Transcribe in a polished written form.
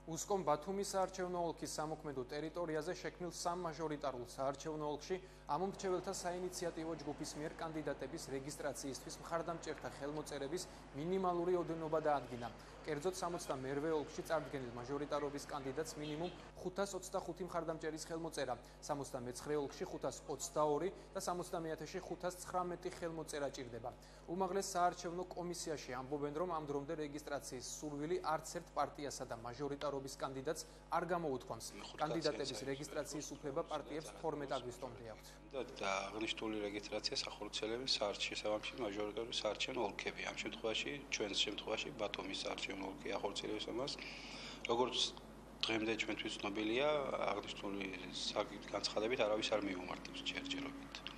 უსკომ ბათუმის საარჩევნო ოლქის სამოქმედო ტერიტორიაზე შექმნილ სამ მაჟორიტარულ საარჩევნო ოლქში ამ მრჩეველთა საინიციატივო ჯგუფის მიერ კანდიდატების რეგისტრაციისთვის მხარდამჭერთა ხელმოწერების მინიმალური ოდენობა დაადგინა. კერძოდ 62-ვე ოლქში წარდგენილ მაჟორიტარობის კანდიდატს მინიმუმ 525 მხარდამჭერის ხელმოწერა, 69 ოლქში 522 და 70-ში 519 ხელმოწერა ჭირდება. უმაღლეს საარჩევნო კომისიაში ამბობენ, რომ ამ დრომდე რეგისტრაციის სურვილი არც ერთ პარტიასა და მაჟორიტარობის კანდიდატს არ გამოუთქვამს. კანდიდატების რეგისტრაციის უფლება პარტიებს 12 აგვისტომდე აქვთ. და აღნიშნული რეგისტრაცია სახორციელებს საარჩევნო მაჟორიტარობის საარჩევნო ოლქები. ამ შემთხვევაში, ჩვენს შემთხვევაში ბათუმის საარჩევნო ოლქი ახორციელებს ამას. როგორც დღემდე ჩვენთვის ცნობილია, აღნიშნული განცხადებით არავის არ მიუმართებს ჯერჯერობით.